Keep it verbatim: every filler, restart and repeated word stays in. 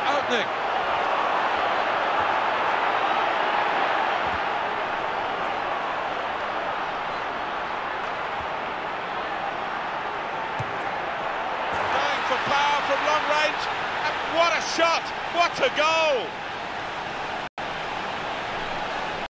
opening. Going for power from long range, and what a shot! What a goal!